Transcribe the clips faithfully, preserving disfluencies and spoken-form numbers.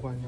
보관요.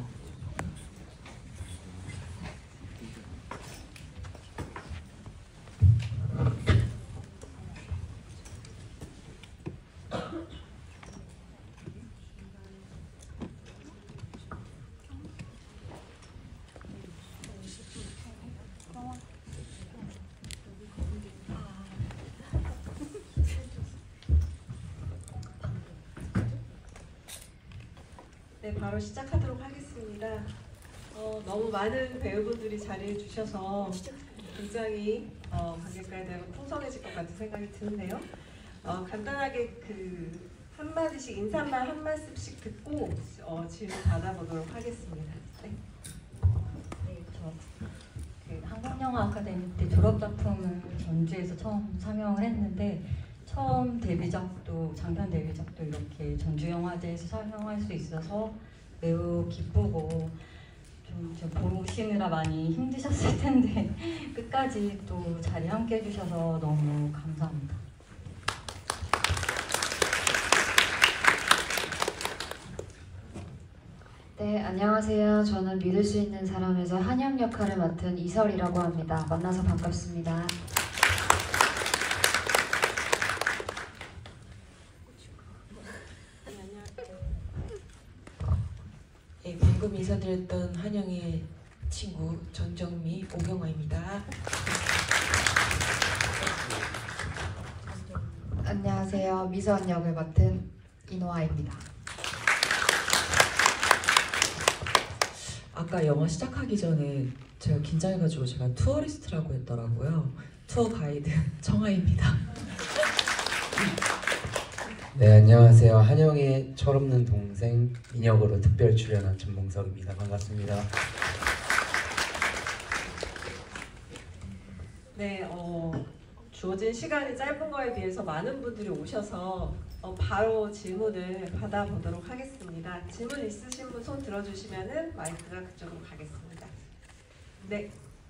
네, 바로 시작하도록 하겠습니다. 어, 너무 많은 배우분들이 자리해 주셔서 굉장히 어, 관객과의 대화가 풍성해질 것 같은 생각이 드는데요. 어, 간단하게 그 한마디씩 인사말 한 말씀씩 듣고 어, 질문 받아보도록 하겠습니다. 네. 네, 저 그 한국영화 아카데미 때 졸업작품을 전주에서 처음 상영을 했는데 처음 데뷔작도 장편 데뷔작도 이렇게 전주영화제에서 상영할 수 있어서 매우 기쁘고 좀, 좀 보시느라 많이 힘드셨을 텐데 끝까지 또 자리 함께 해주셔서 너무 감사합니다. 네, 안녕하세요. 저는 믿을 수 있는 사람에서 한영 역할을 맡은 이설이라고 합니다. 만나서 반갑습니다. 네, 방금 인사드렸던 한영의 친구 전정미, 오경아입니다. 안녕하세요. 미선 역을 맡은 이노아입니다. 아까 영화 시작하기 전에 제가 긴장해가지고 제가 투어리스트라고 했더라고요. 투어 가이드 청아입니다. 네, 안녕하세요. 한영의 철없는 동생 인역으로 특별 출연한 전봉석입니다. 반갑습니다. 네, 어, 주어진 시간이 짧은 거에 비해서 많은 분들이 오셔서 어, 바로 질문을 받아보도록 하겠습니다. 질문 있으신 분 손 들어주시면은 마이크가 그쪽으로 가겠습니다. 네.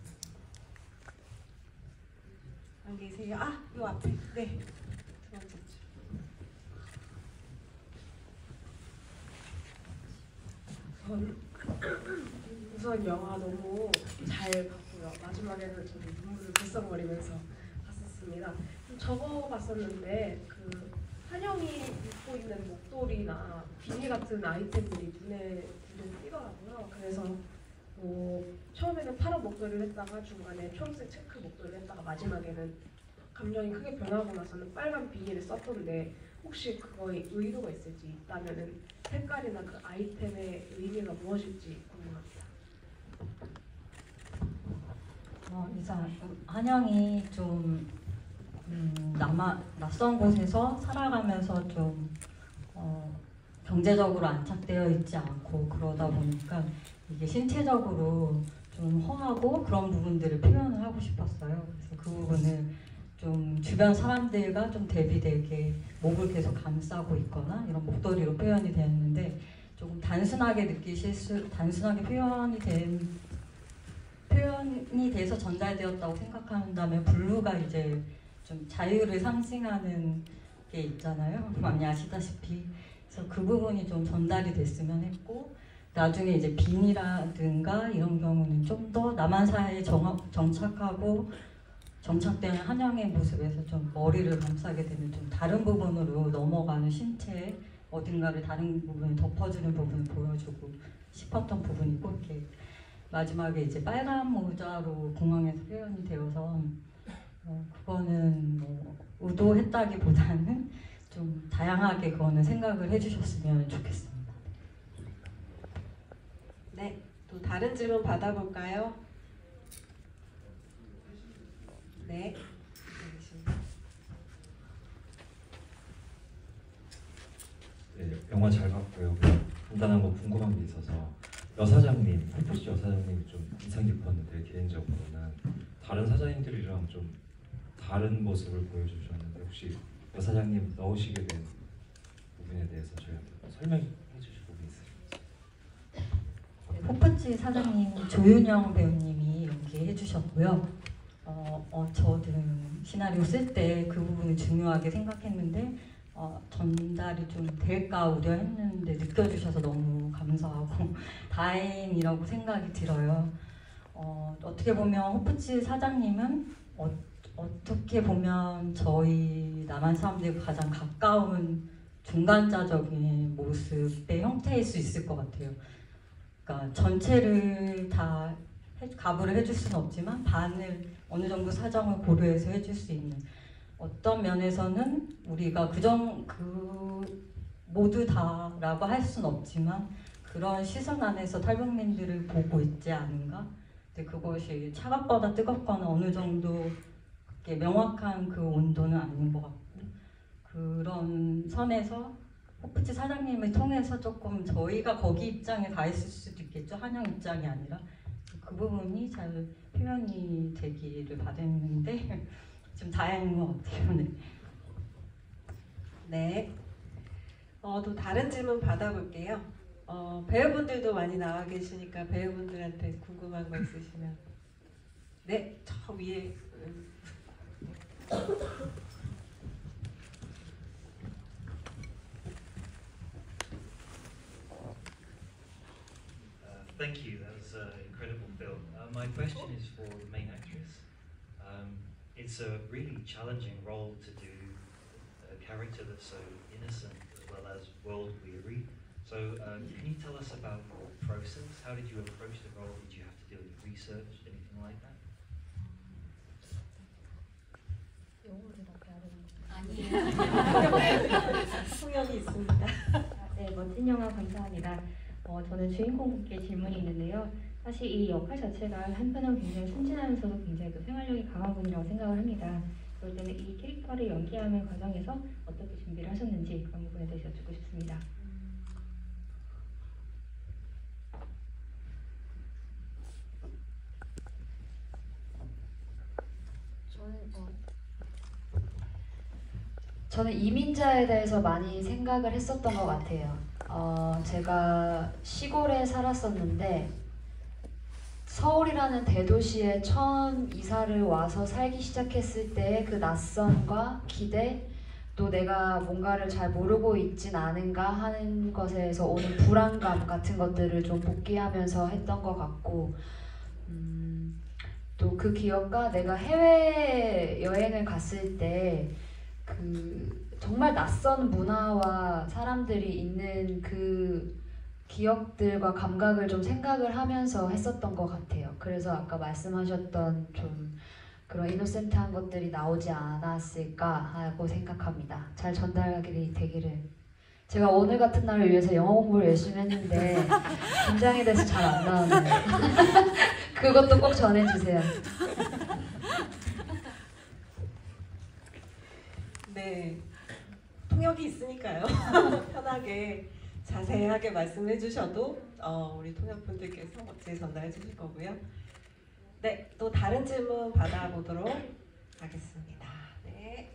안 계세요? 아, 요 앞에. 네. 두 번째 줄. 전 우선 영화 너무 잘 봤고요. 마지막에는 저도 눈물을 글썽거리면서 봤었습니다. 좀 적어봤었는데 그 한영이 입고 있는 목도리나 비니 같은 아이템들이 눈에 눈에 띄더라고요. 그래서 뭐 처음에는 파란 목도리를 했다가 중간에 초록색 체크 목도리를 했다가 마지막에는 감정이 크게 변하고 나서는 빨간 비니를 썼던데 혹시 그거에 의도가 있을지 있다면은 색깔이나 그 아이템의 의미가 무엇일지 궁금합니다. 어, 이상 한영이 좀 음, 남아, 낯선 곳에서 살아가면서 좀 어, 경제적으로 안착되어 있지 않고 그러다 보니까 이게 신체적으로 좀 허하고 그런 부분들을 표현을 하고 싶었어요. 그래서 그 부분을 좀 주변 사람들과 좀 대비되게 목을 계속 감싸고 있거나 이런 목도리로 표현이 되었는데 조금 단순하게 느끼실 수, 단순하게 표현이 된 표현이 돼서 전달되었다고 생각한다면 블루가 이제 좀 자유를 상징하는 게 있잖아요. 많이 아시다시피. 그래서 그 부분이 좀 전달이 됐으면 했고 나중에 이제 빈이라든가 이런 경우는 좀 더 남한 사회에 정, 정착하고 정착되는 한영의 모습에서 좀 머리를 감싸게 되는 좀 다른 부분으로 넘어가는 신체 어딘가를 다른 부분을 덮어주는 부분을 보여주고 싶었던 부분이고 이렇게 마지막에 이제 빨간 모자로 공항에서 표현이 되어서 어, 그거는 뭐 의도했다기보다는 좀 다양하게 그거는 생각을 해주셨으면 좋겠습니다. 네, 또 다른 질문 받아볼까요? 네. 네, 영화 잘 봤고요. 간단한 거 궁금한 게 있어서 여사장님, 펄포시 여사장님이 좀 인상 깊었는데 개인적으로는 다른 사장님들이랑 좀 다른 모습을 보여주셨는데 혹시 여사장님 넣으시게 된 부분에 대해서 저희한테 설명해 주실 부분이 있으실까요? 포프치 사장님 조윤영 배우님이 연기해 주셨고요. 어, 어, 저는 시나리오 쓸 때 그 부분을 중요하게 생각했는데 어, 전달이 좀 될까 우려했는데 느껴주셔서 너무 감사하고 다행이라고 생각이 들어요. 어, 어떻게 보면 호프집 사장님은 어, 어떻게 보면 저희 남한 사람들과 가장 가까운 중간자적인 모습의 형태일 수 있을 것 같아요. 그러니까 전체를 다 해, 가부를 해줄 수는 없지만 반을 어느 정도 사정을 고려해서 해줄 수 있는, 어떤 면에서는 우리가 그정 그 모두 다라고 할 수는 없지만 그런 시선 안에서 탈북민들을 보고 있지 않은가? 근데 그것이 차갑거나 뜨겁거나 어느 정도 명확한 그 온도는 아닌 것 같고, 그런 선에서 호프집 사장님을 통해서 조금 저희가 거기 입장에 가 있을 수도 있겠죠. 한영 입장이 아니라 그 부분이 잘 표현이 되기를 바랬는데 좀 다행인 것 같아요. 네. 네. 어, 또 다른 질문 받아볼게요. 어, 배우분들도 많이 나와 계시니까 배우분들한테 궁금한 거 있으시면. 네, 저 위에. Thank you. That was an incredible film. Uh, my question is for the main actress. Um, it's a really challenging role to do, a character that's so innocent as well as world-weary. So um, can you tell us about your process? How did you approach the role? Did you have to do any research, anything like that? 풍연이 있습니다. 네, 멋진 영화 감사합니다. 어, 저는 주인공분께 질문이 있는데요. 사실 이 역할 자체가 한편으로 굉장히 순진하면서도 굉장히 또 생활력이 강한 분이라고 생각을 합니다. 그럴 때는 이 캐릭터를 연기하는 과정에서 어떻게 준비를 하셨는지 그런 부분에 대해서 여쭙고 싶습니다. 저는 어, 저는 이민자에 대해서 많이 생각을 했었던 것 같아요. 어, 제가 시골에 살았었는데 서울이라는 대도시에 처음 이사를 와서 살기 시작했을 때의 그 낯섦과 기대, 또 내가 뭔가를 잘 모르고 있진 않은가 하는 것에서 오는 불안감 같은 것들을 좀 복귀하면서 했던 것 같고, 음, 또 그 기억과 내가 해외 여행을 갔을 때 그 정말 낯선 문화와 사람들이 있는 그 기억들과 감각을 좀 생각을 하면서 했었던 것 같아요. 그래서 아까 말씀하셨던 좀 그런 이노센트한 것들이 나오지 않았을까 하고 생각합니다. 잘 전달이 되기를. 제가 오늘 같은 날을 위해서 영어 공부를 열심히 했는데 긴장이 돼서 잘 안 나오네요. 그것도 꼭 전해주세요. 네, 통역이 있으니까요. 편하게 자세하게 말씀해 주셔도 어, 우리 통역분들께서 멋지게 전달해 주실 거고요. 네, 또 다른 질문 받아보도록 하겠습니다. 네.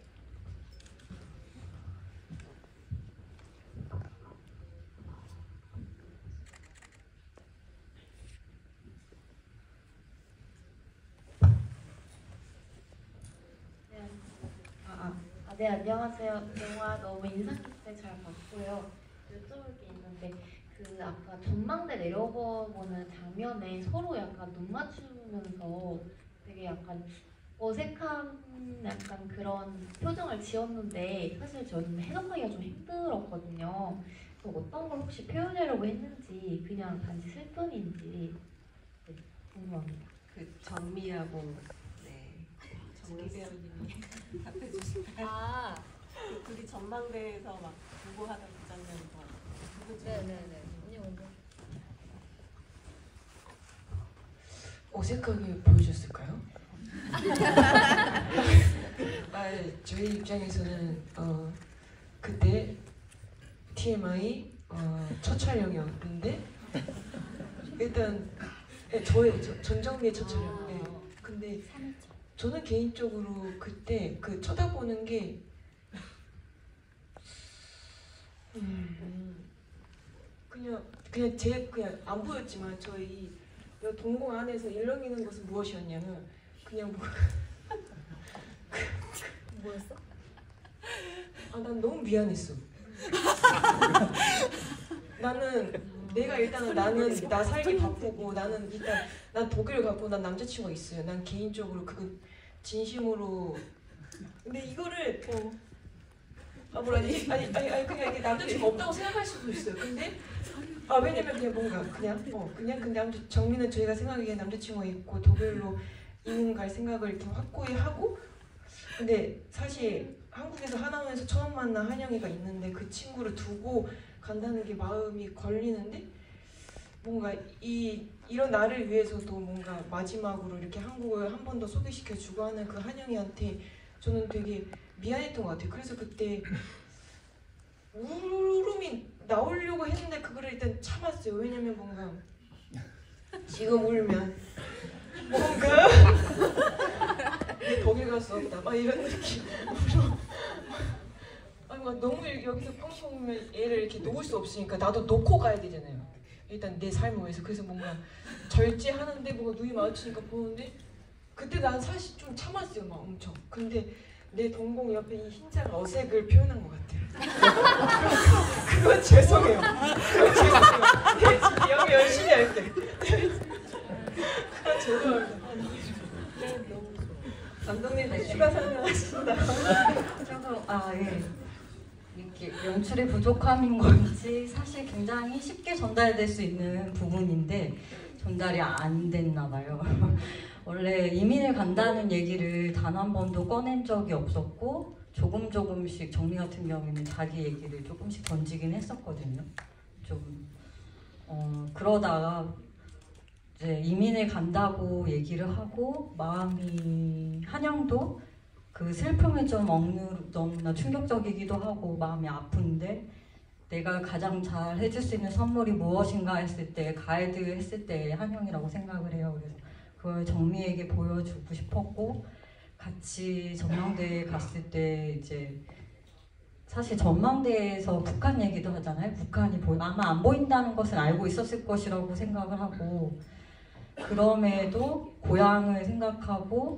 아, 네, 안녕하세요. 영화 너무 인상 깊게 잘 봤고요. 여쭤볼 게 있는데 그 아까 전망대 내려보는 장면에 서로 약간 눈 맞추면서 되게 약간 어색한 약간 그런 표정을 지었는데 사실 저는 해석하기가 좀 힘들었거든요. 그래서 어떤 걸 혹시 표현하려고 했는지 그냥 단지 슬픔인지 네, 궁금합니다. 그 정미하고 네 정미 배우님이 답해 주실까요? 아, 그 둘이 전망대에서 막 보고하는 그 장면에서 네네네. 언니 먼저. 어색하게 보여줬을까요? 아, 저희 입장에서는 어, 그때 티엠아이 어, 첫 촬영이었는데 일단 네, 저의 저, 전정미의 첫 촬영. 네. 근데 저는 개인적으로 그때 그 쳐다보는 게 음, 그냥 그냥 제 그냥 안 보였지만 저희 동공 안에서 일렁이는 것은 무엇이었냐면 그냥 뭐 뭐였어? 아, 난 너무 미안했어. 나는 내가 일단은 나는 나 살기 바쁘고 나는 일단 난 독일 가고 난 남자친구가 있어요. 난 개인적으로 그거 진심으로 근데 이거를 어, 아 뭐라지 아니 아니 아니 그냥 이게 남자친구 없다고 생각할 수도 있어요. 근데 아 왜냐면 그냥 뭔가 그냥 어 그냥 근데 아무튼 정민은 저희가 생각하기에 남자친구가 있고 독일로 이민 갈 생각을 이렇게 확고히 하고 근데 사실 한국에서 하나원에서 처음 만난 한영이가 있는데 그 친구를 두고 간다는 게 마음이 걸리는데 뭔가 이 이런 나를 위해서도 뭔가 마지막으로 이렇게 한국을 한 번 더 소개시켜 주고 하는 그 한영이한테 저는 되게 미안했던 것 같아요. 그래서 그때 울음이 나오려고 했는데 그거를 일단 참았어요. 왜냐면 뭔가 지금 울면 뭔가 독일 가서 막 이런 느낌으로 아니 막 너무 여기서 펑펑 울면 얘를 이렇게 놓을 수 없으니까 나도 놓고 가야 되잖아요. 일단 내 삶을 위해서. 그래서 뭔가 절제하는데 뭔가 눈이 마주치니까 보는데 그때 난 사실 좀 참았어요. 막 엄청. 근데 내 동공 옆에 이 흰자가 어색을 표현한 것 같아요. 그건 죄송해요. 그건 죄송해요. 네, 지금 영어 열심히 할게. 그건 죄송합니다. 감독님 추가 설명하신다. 저도 아 예. 이렇게 연출의 부족함인 건지 사실 굉장히 쉽게 전달될 수 있는 부분인데 전달이 안 됐나 봐요. 원래 이민을 간다는 얘기를 단 한 번도 꺼낸 적이 없었고 조금 조금씩 정리 같은 경우에는 자기 얘기를 조금씩 던지긴 했었거든요. 좀 어, 그러다가 이제 이민을 간다고 얘기를 하고 마음이 한영도 그 슬픔이 좀 억누, 너무나 충격적이기도 하고 마음이 아픈데 내가 가장 잘 해줄 수 있는 선물이 무엇인가 했을 때 가이드 했을 때 한영이라고 생각을 해요. 그래서 그걸 정미에게 보여주고 싶었고 같이 전망대에 갔을 때 이제 사실 전망대에서 북한 얘기도 하잖아요. 북한이 보, 아마 안 보인다는 것은 알고 있었을 것이라고 생각을 하고 그럼에도 고향을 생각하고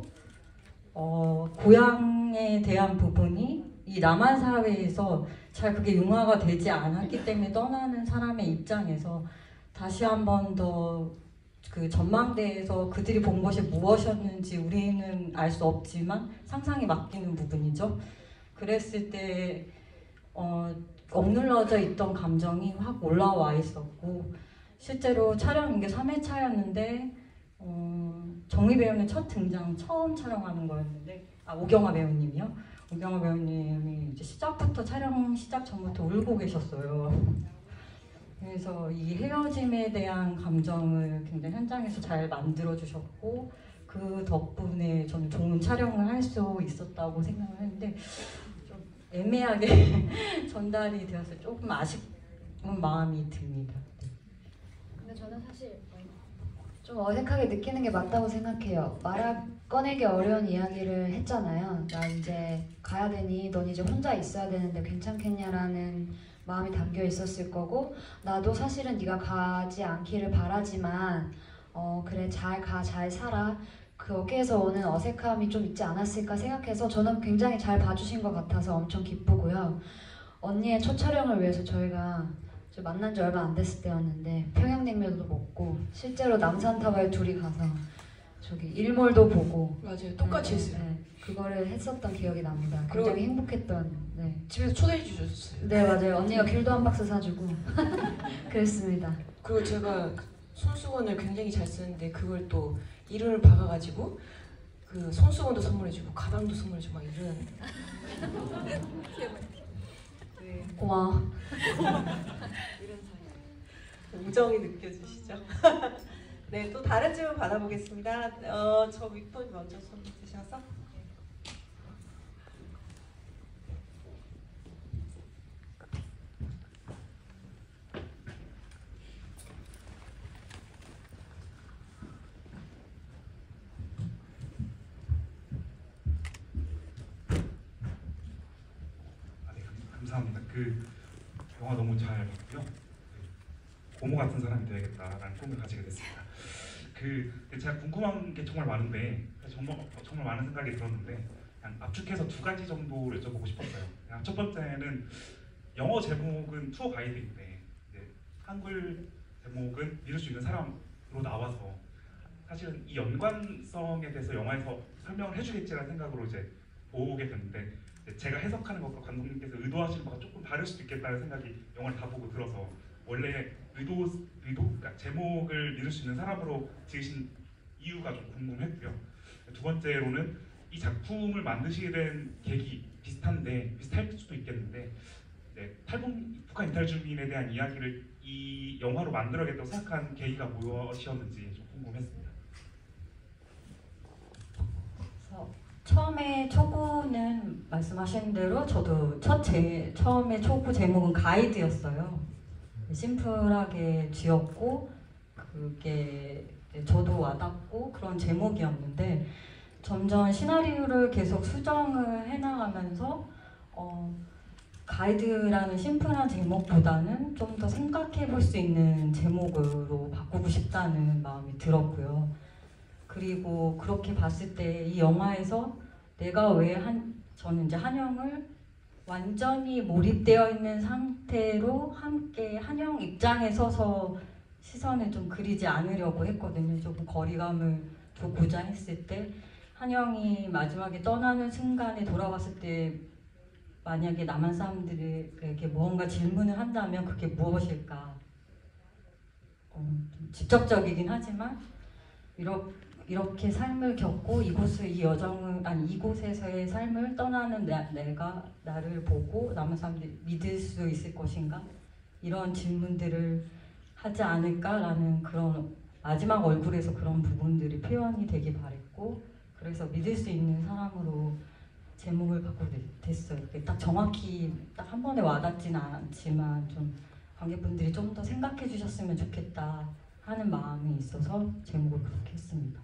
어, 고향에 대한 부분이 이 남한 사회에서 잘 그게 융화가 되지 않았기 때문에 떠나는 사람의 입장에서 다시 한 번 더 그 전망대에서 그들이 본 것이 무엇이었는지 우리는 알 수 없지만 상상이 맡기는 부분이죠. 그랬을 때 어, 억눌러져 있던 감정이 확 올라와 있었고 실제로 촬영인 게 삼 회차였는데 어, 정미 배우는 첫 등장 처음 촬영하는 거였는데 아 오경화 배우님이요. 오경화 배우님이 이제 시작부터 촬영 시작 전부터 울고 계셨어요. 그래서 이 헤어짐에 대한 감정을 굉장히 현장에서 잘 만들어 주셨고 그 덕분에 저는 좋은 촬영을 할 수 있었다고 생각을 했는데 좀 애매하게 전달이 되어서 조금 아쉬운 마음이 듭니다. 근데 저는 사실 좀 어색하게 느끼는 게 맞다고 생각해요. 말하 꺼내기 어려운 이야기를 했잖아요. 나 이제 가야 되니 넌 이제 혼자 있어야 되는데 괜찮겠냐라는 마음이 담겨 있었을 거고 나도 사실은 네가 가지 않기를 바라지만 어 그래 잘 가 잘 살아 거기에서 오는 어색함이 좀 있지 않았을까 생각해서 저는 굉장히 잘 봐주신 것 같아서 엄청 기쁘고요. 언니의 첫 촬영을 위해서 저희가 만난 지 얼마 안 됐을 때였는데 평양냉면도 먹고 실제로 남산타워에 둘이 가서 저기 일몰도 보고 맞아요. 똑같이 네, 했어요. 네, 그거를 했었던 기억이 납니다. 굉장히 행복했던 네. 집에서 초대해 주셨어요. 네 맞아요. 언니가 귤도 한 박스 사주고 그랬습니다. 그리고 제가 손수건을 굉장히 잘 쓰는데 그걸 또 이름을 박아가지고 그 손수건도 선물해주고 가방도 선물해주고 막 이런 네. 고마워. 이런 사이 우정이 느껴지시죠? 네, 또 다른 질문 받아보겠습니다. 어, 저 윗분 먼저 손 드셔서. 감사합니다. 그 영화 너무 잘 봤고요. 고모 같은 사람이 되야겠다라는 꿈을 가지게 됐습니다. 그 제가 궁금한 게 정말 많은데 정말 정말 많은 생각이 들었는데 그냥 압축해서 두 가지 정도를 여쭤보고 싶었어요. 그냥 첫 번째는 영어 제목은 투어 가이드인데 이제 한글 제목은 믿을 수 있는 사람으로 나와서 사실은 이 연관성에 대해서 영화에서 설명을 해주겠지라는 생각으로 이제 보게 됐는데 제가 해석하는 것과 감독님께서 의도하시는 바가 조금 다를 수도 있겠다는 생각이 영화를 다 보고 들어서 원래 의도 의도 그러니까 제목을 믿을 수 있는 사람으로 지으신 이유가 좀 궁금했고요. 두 번째로는 이 작품을 만드시게 된 계기 비슷한데 비슷할 수도 있겠는데 네, 탈북 북한 이탈 주민에 대한 이야기를 이 영화로 만들어야겠다고 생각한 계기가 무엇이었는지 좀 궁금했습니다. 그래서 처음에 초구는 말씀하신 대로 저도 첫 제, 처음에 초구 제목은 가이드였어요. 심플하게 지었고 그게 저도 와닿고 그런 제목이었는데 점점 시나리오를 계속 수정을 해나가면서 어, 가이드라는 심플한 제목보다는 좀 더 생각해 볼 수 있는 제목으로 바꾸고 싶다는 마음이 들었고요. 그리고 그렇게 봤을 때 이 영화에서 내가 왜 한, 저는 이제 한영을 완전히 몰입되어 있는 상태로 함께 한영 입장에 서서 시선을 좀 그리지 않으려고 했거든요. 조금 거리감을 두고자 했을 때 한영이 마지막에 떠나는 순간에 돌아왔을 때 만약에 남한 사람들에게 무언가 질문을 한다면 그게 무엇일까? 어, 좀 직접적이긴 하지만 이렇게, 이렇게 삶을 겪고 이곳을 이 여정을 아니 이곳에서의 삶을 떠나는 내, 내가 나를 보고 남한 사람들이 믿을 수 있을 것인가? 이런 질문들을 하지 않을까라는 그런 마지막 얼굴에서 그런 부분들이 표현이 되길 바랬고 그래서 믿을 수 있는 사람으로 제목을 바꾸게 됐어요. 딱 정확히 딱 한 번에 와닿지는 않지만 좀 관객분들이 좀 더 생각해 주셨으면 좋겠다 하는 마음이 있어서 제목을 그렇게 했습니다.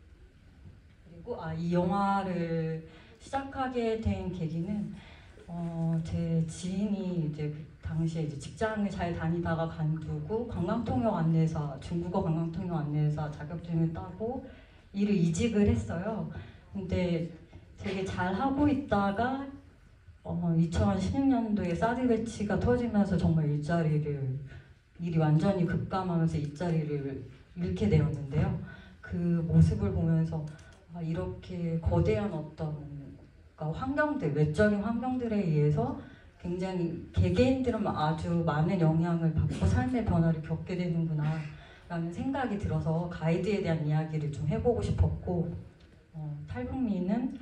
그리고 아, 이 영화를 시작하게 된 계기는 어, 제 지인이 이제 그 당시에 이제 직장을 잘 다니다가 관두고 관광통역 안내사, 중국어 관광통역 안내사 자격증을 따고 일을 이직을 했어요. 근데 되게 잘 하고 있다가 어, 이천십육 년도에 사드 배치가 터지면서 정말 일자리를 일이 완전히 급감하면서 일자리를 잃게 되었는데요. 그 모습을 보면서 아, 이렇게 거대한 어떤 그러니까 환경들, 외적인 환경들에 의해서 굉장히 개개인들은 아주 많은 영향을 받고 삶의 변화를 겪게 되는구나 라는 생각이 들어서 가이드에 대한 이야기를 좀 해보고 싶었고 어, 탈북민은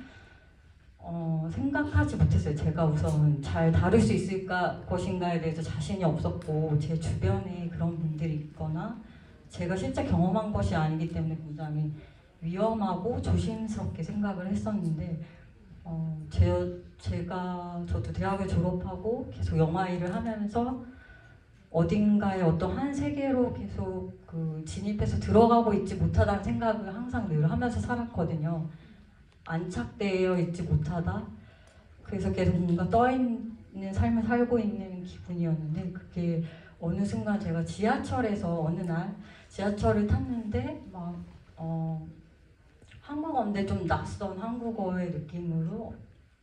어, 생각하지 못했어요. 제가 우선 잘 다룰 수 있을까 것인가에 대해서 자신이 없었고 제 주변에 그런 분들이 있거나 제가 실제 경험한 것이 아니기 때문에 굉장히 위험하고 조심스럽게 생각을 했었는데 어, 제, 제가 저도 대학을 졸업하고 계속 영화 일을 하면서 어딘가에 어떤 한 세계로 계속 그 진입해서 들어가고 있지 못하다는 생각을 항상 늘 하면서 살았거든요. 안착되어 있지 못하다. 그래서 계속 뭔가 떠있는 삶을 살고 있는 기분이었는데 그게 어느 순간 제가 지하철에서 어느 날 지하철을 탔는데 막 어, 한국어인데 좀 낯선 한국어의 느낌으로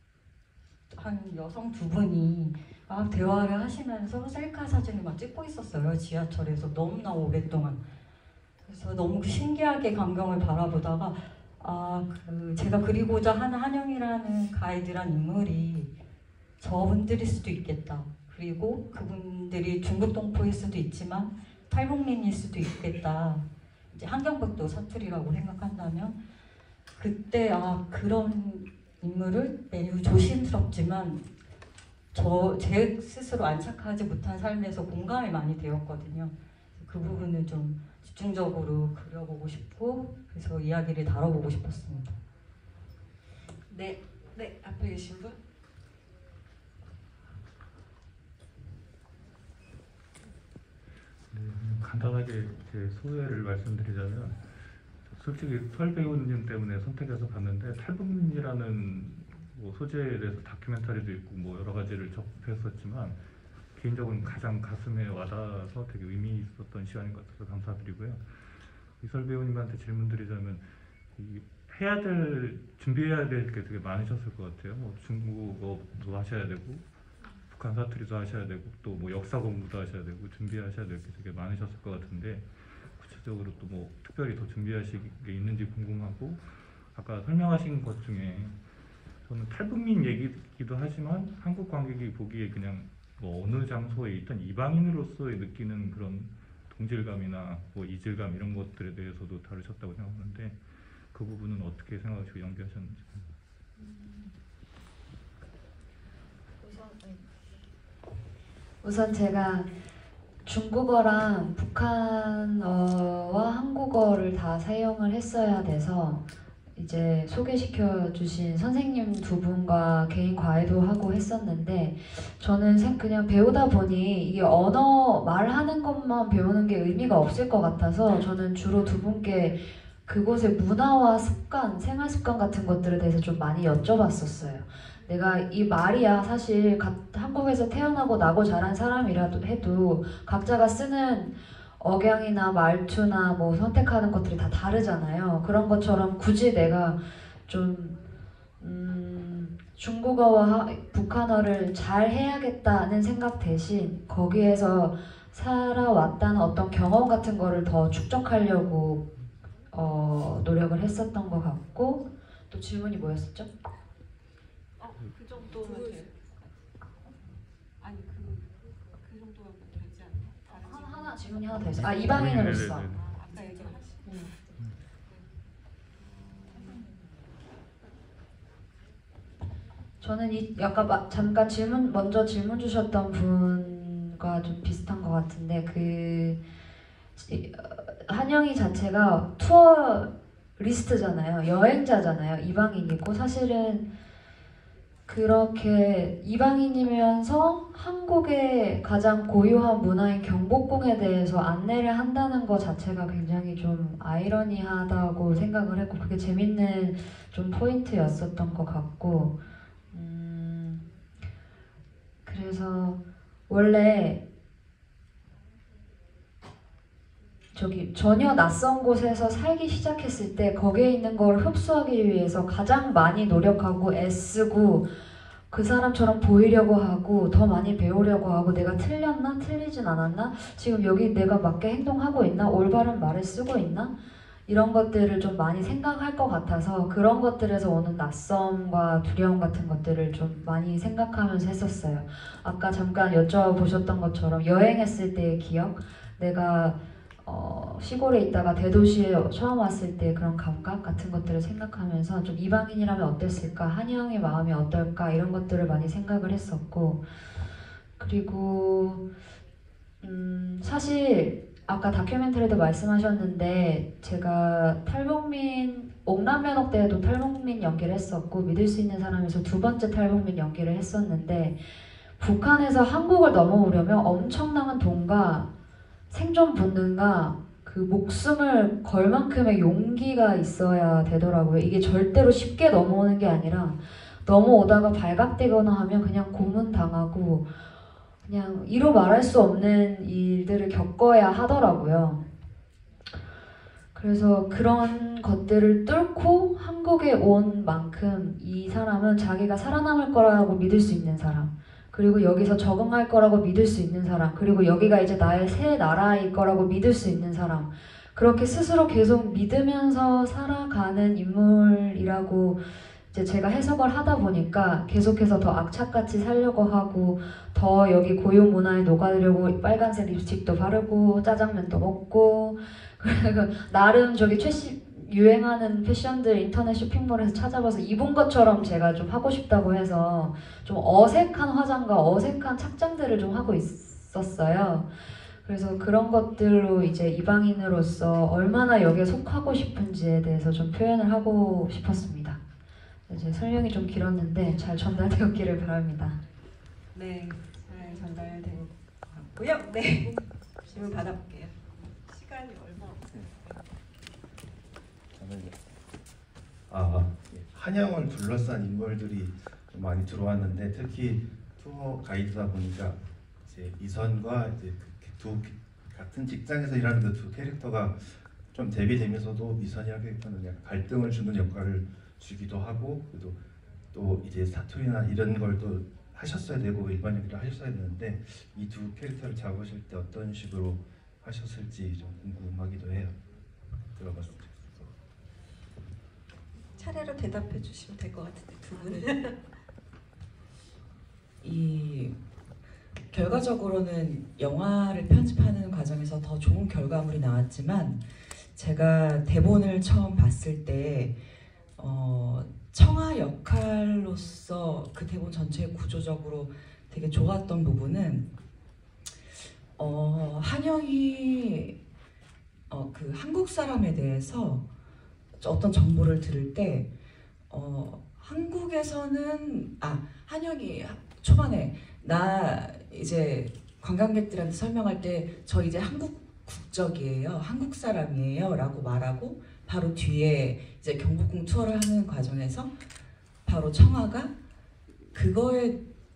한 여성 두 분이 막 대화를 하시면서 셀카 사진을 막 찍고 있었어요. 지하철에서 너무나 오랫동안. 그래서 너무 신기하게 광경을 바라보다가 아, 그 제가 그리고자 하는 한영이라는 가이드란 인물이 저분들일 수도 있겠다. 그리고 그분들이 중국 동포일 수도 있지만 탈북민일 수도 있겠다. 이제 한경북도 사투리라고 생각한다면 그때 아 그런 인물을 매우 조심스럽지만 저 제 스스로 안착하지 못한 삶에서 공감이 많이 되었거든요. 그 부분을 좀 집중적으로 그려보고 싶고 그래서 이야기를 다뤄보고 싶었습니다. 네, 네 앞에 계신 분. 네, 간단하게 제 소회를 말씀드리자면 솔직히 설 배우님 때문에 선택해서 봤는데 탈북민이라는 뭐 소재에 대해서 다큐멘터리도 있고 뭐 여러 가지를 접했었지만 개인적으로는 가장 가슴에 와닿아서 되게 의미 있었던 시간인 것 같아서 감사드리고요. 이설 배우님한테 질문드리자면 이 해야 될 준비해야 될 게 되게 많으셨을 것 같아요. 뭐 중국어도 하셔야 되고 북한 사투리도 하셔야 되고 또 뭐 역사 공부도 하셔야 되고 준비하셔야 될 게 되게 많으셨을 것 같은데 구체적으로 또 뭐 특별히 더 준비하실 게 있는지 궁금하고 아까 설명하신 것 중에 저는 탈북민 얘기기도 하지만 한국 관객이 보기에 그냥 뭐 어느 장소에 있던 이방인으로서의 느끼는 그런 동질감이나 뭐 이질감 이런 것들에 대해서도 다루셨다고 생각하는데 그 부분은 어떻게 생각하시고 연기하셨는지. 우선 제가 중국어랑 북한어와 한국어를 다 사용을 했어야 돼서 이제 소개시켜 주신 선생님 두 분과 개인 과외도 하고 했었는데 저는 그냥 배우다 보니 이게 언어 말하는 것만 배우는 게 의미가 없을 것 같아서 저는 주로 두 분께 그곳의 문화와 습관, 생활 습관 같은 것들에 대해서 좀 많이 여쭤봤었어요. 내가 이 말이야 사실 가, 한국에서 태어나고 나고 자란 사람이라도 해도 각자가 쓰는 억양이나 말투나 뭐 선택하는 것들이 다 다르잖아요. 그런 것처럼 굳이 내가 좀 음, 중국어와 하, 북한어를 잘 해야겠다는 생각 대신 거기에서 살아왔다는 어떤 경험 같은 거를 더 축적하려고 어, 노력을 했었던 것 같고 또 질문이 뭐였었죠? 어, 그 정도면 돼요. 아니 그, 그 정도면 되지 않나? 하나, 하나 질문이 하나 더 있어요. 아 이방인으로서. 아, 아까 얘기하시고. 음. 저는 이 아까 마, 잠깐 질문 먼저 질문 주셨던 분과 좀 비슷한 것 같은데 그 이, 한영이 자체가 투어리스트잖아요. 여행자잖아요. 이방인이고 사실은 그렇게 이방인이면서 한국의 가장 고유한 문화인 경복궁에 대해서 안내를 한다는 것 자체가 굉장히 좀 아이러니하다고 생각을 했고 그게 재밌는 좀 포인트였었던 것 같고 음, 그래서 원래 저기 전혀 낯선 곳에서 살기 시작했을 때 거기에 있는 걸 흡수하기 위해서 가장 많이 노력하고 애쓰고 그 사람처럼 보이려고 하고 더 많이 배우려고 하고 내가 틀렸나? 틀리진 않았나? 지금 여기 내가 맞게 행동하고 있나? 올바른 말을 쓰고 있나? 이런 것들을 좀 많이 생각할 것 같아서 그런 것들에서 오는 낯섦과 두려움 같은 것들을 좀 많이 생각하면서 했었어요. 아까 잠깐 여쭤보셨던 것처럼 여행했을 때의 기억? 내가 어, 시골에 있다가 대도시에 처음 왔을 때 그런 감각 같은 것들을 생각하면서 좀 이방인이라면 어땠을까? 한영의 마음이 어떨까? 이런 것들을 많이 생각을 했었고 그리고 음, 사실 아까 다큐멘터리도 말씀하셨는데 제가 탈북민 옥남면옥 때에도 탈북민 연기를 했었고 믿을 수 있는 사람에서 두 번째 탈북민 연기를 했었는데 북한에서 한국을 넘어오려면 엄청난 돈과 생존 본능과 그 목숨을 걸 만큼의 용기가 있어야 되더라고요. 이게 절대로 쉽게 넘어오는 게 아니라 넘어오다가 발각되거나 하면 그냥 고문당하고 그냥 이루 말할 수 없는 일들을 겪어야 하더라고요. 그래서 그런 것들을 뚫고 한국에 온 만큼 이 사람은 자기가 살아남을 거라고 믿을 수 있는 사람 그리고 여기서 적응할 거라고 믿을 수 있는 사람 그리고 여기가 이제 나의 새 나라일 거라고 믿을 수 있는 사람 그렇게 스스로 계속 믿으면서 살아가는 인물이라고 이제 제가 해석을 하다 보니까 계속해서 더 악착같이 살려고 하고 더 여기 고유 문화에 녹아들려고 빨간색 립스틱도 바르고 짜장면도 먹고 그리고 나름 저기 최신 유행하는 패션들 인터넷 쇼핑몰에서 찾아봐서 입은 것처럼 제가 좀 하고 싶다고 해서 좀 어색한 화장과 어색한 착장들을 좀 하고 있었어요. 그래서 그런 것들로 이제 이방인으로서 얼마나 여기에 속하고 싶은지에 대해서 좀 표현을 하고 싶었습니다. 이제 설명이 좀 길었는데 잘 전달되었기를 바랍니다. 네, 잘 전달된 것 같고요. 네, 질문 받아볼게요. 시간이 얼마 없어요. 저는 아 한영을 둘러싼 인물들이 좀 많이 들어왔는데 특히 투어 가이드다 보니까 이제 이선과 이제 두 같은 직장에서 일하는 그 두 캐릭터가 좀 대비되면서도 이선이라기보다는 약간 갈등을 주는 역할을 주기도 하고 그래도 또 이제 사투리나 이런 걸 또 하셨어야 되고 일반 연기를 하셨어야 되는데 이 두 캐릭터를 잡으실 때 어떤 식으로 하셨을지 좀 궁금하기도 해요. 들어봤으면 좋겠어요. 차례로 대답해 주시면 될 것 같은데 두 분은. 이 결과적으로는 영화를 편집하는 과정에서 더 좋은 결과물이 나왔지만 제가 대본을 처음 봤을 때 어, 청아 역할로서 그 대본 전체 구조적으로 되게 좋았던 부분은 어, 한영이 어, 그 한국 사람에 대해서 어떤 정보를 들을 때 어, 한국에서는 아 한영이 초반에 나 이제 관광객들한테 설명할 때 저 이제 한국 국적이에요, 한국 사람이에요 라고 말하고 바로 뒤에 이제 경복궁 투어를 하는 과정에서 바로 청아가 그거에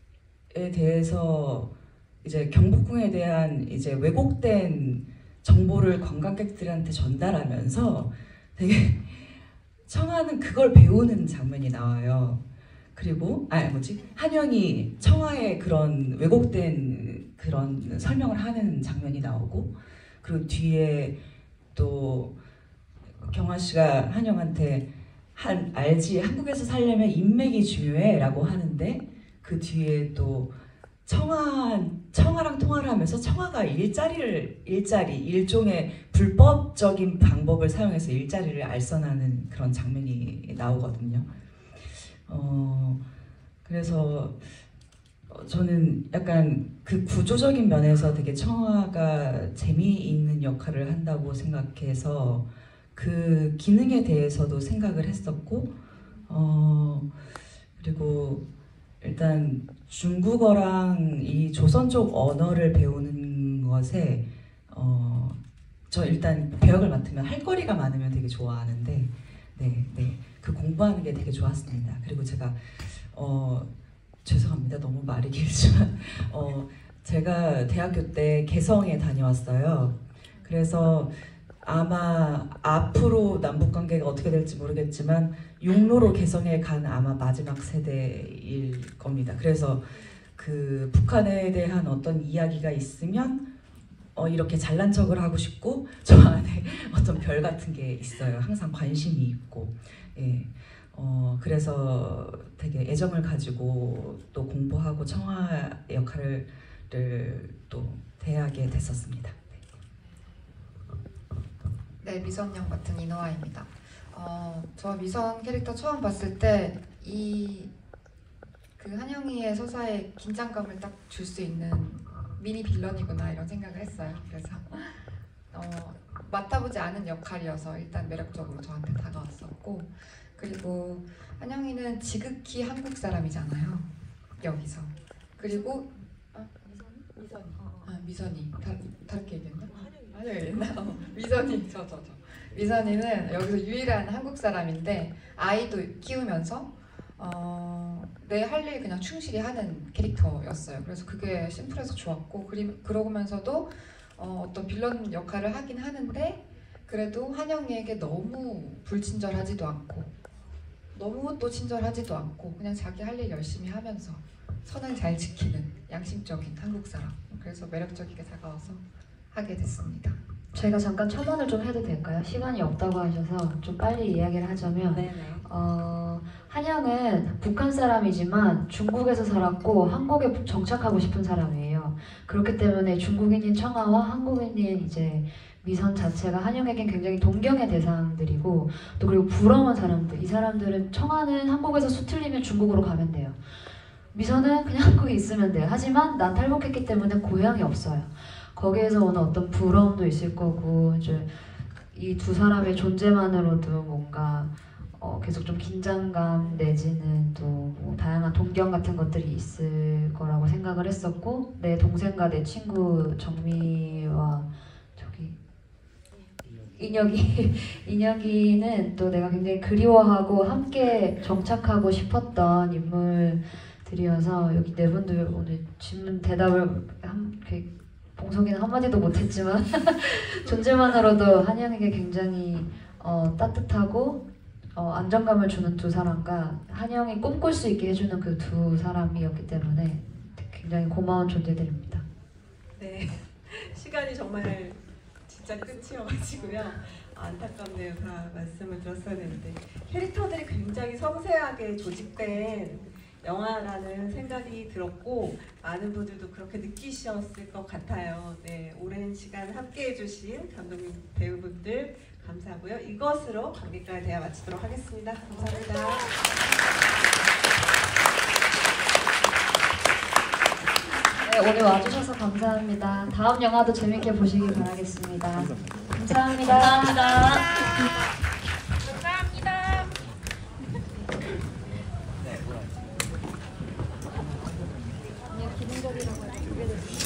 대해서 이제 경복궁에 대한 이제 왜곡된 정보를 관광객들한테 전달하면서 되게 청아는 그걸 배우는 장면이 나와요. 그리고 아 뭐지 한영이 청아의 그런 왜곡된 그런 설명을 하는 장면이 나오고 그리고 뒤에 또 경화 씨가 한영한테 한 알지 한국에서 살려면 인맥이 중요해라고 하는데 그 뒤에 또 청아 청아랑 통화를 하면서 청아가 일자리를 일자리 일종의 불법적인 방법을 사용해서 일자리를 알선하는 그런 장면이 나오거든요. 어 그래서 저는 약간 그 구조적인 면에서 되게 청아가 재미있는 역할을 한다고 생각해서 그 기능에 대해서도 생각을 했었고 어 그리고 일단 중국어랑 이 조선 쪽 언어를 배우는 것에 어 저 일단 배역을 맡으면 할 거리가 많으면 되게 좋아하는데 네, 네. 그 공부하는 게 되게 좋았습니다. 그리고 제가 어 죄송합니다. 너무 말이 길지만 어 제가 대학교 때 개성에 다녀왔어요. 그래서 아마 앞으로 남북 관계가 어떻게 될지 모르겠지만 육로로 개성에 간 아마 마지막 세대일 겁니다. 그래서 그 북한에 대한 어떤 이야기가 있으면 어 이렇게 잘난 척을 하고 싶고 저 안에 어떤 별 같은 게 있어요. 항상 관심이 있고 예. 어 그래서 되게 애정을 가지고 또 공부하고 청아 역할을 또 대하게 됐었습니다. 네, 미선영 같은 이노아입니다. 어, 저 미선 캐릭터 처음 봤을 때 이 그 한영이의 서사에 긴장감을 딱 줄 수 있는 미니 빌런이구나 이런 생각을 했어요. 그래서 어, 맡아보지 않은 역할이어서 일단 매력적으로 저한테 다가왔었고 그리고 한영이는 지극히 한국 사람이잖아요. 여기서. 그리고 아, 미선이? 아, 미선이. 다, 다르게 얘기했나? 한영이 얘기했나? 어, 미선이. 저, 저, 저. 미선이는 여기서 유일한 한국 사람인데 아이도 키우면서 어, 내 할 일 그냥 충실히 하는 캐릭터였어요. 그래서 그게 심플해서 좋았고 그리, 그러면서도 어, 어떤 빌런 역할을 하긴 하는데 그래도 한영이에게 너무 불친절하지도 않고 너무 또 친절하지도 않고 그냥 자기 할 일 열심히 하면서 선을 잘 지키는 양심적인 한국 사람. 그래서 매력적이게 다가와서 하게 됐습니다. 제가 잠깐 첨언을 좀 해도 될까요? 시간이 없다고 하셔서 좀 빨리 이야기를 하자면 어, 한영은 북한 사람이지만 중국에서 살았고 한국에 정착하고 싶은 사람이에요. 그렇기 때문에 중국인인 청아와 한국인인 이제 미선 자체가 한영에겐 굉장히 동경의 대상들이고 또 그리고 부러운 사람들. 이 사람들은 청아는 한국에서 수틀리면 중국으로 가면 돼요. 미선은 그냥 한국에 있으면 돼요. 하지만 난 탈북했기 때문에 고향이 없어요. 거기에서 오는 어떤 부러움도 있을 거고 이제 이 두 사람의 존재만으로도 뭔가 어 계속 좀 긴장감 내지는 또 뭐 다양한 동경 같은 것들이 있을 거라고 생각을 했었고 내 동생과 내 친구 정미와 저기 인혁이 인혁이는 또 내가 굉장히 그리워하고 함께 정착하고 싶었던 인물들이어서 여기 네 분들 오늘 질문 대답을 한 이렇게 봉석이는 한마디도 못했지만 존재만으로도 한영에게 굉장히 어, 따뜻하고 어, 안정감을 주는 두 사람과 한영이 꿈꿀 수 있게 해주는 그 두 사람이었기 때문에 굉장히 고마운 존재들입니다. 네, 시간이 정말 진짜 끝이어가지고요. 안타깝네요. 다 말씀을 들었어야 되는데 캐릭터들이 굉장히 섬세하게 조직된 영화라는 생각이 들었고 많은 분들도 그렇게 느끼셨을 것 같아요. 네, 오랜 시간 함께해 주신 감독님 배우분들 감사하고요. 이것으로 관객과의 대화 마치도록 하겠습니다. 감사합니다. 네, 오늘 와주셔서 감사합니다. 다음 영화도 재밌게 보시길 바라겠습니다. 감사합니다. 감사합니다. 그냥 기능적이라고 해도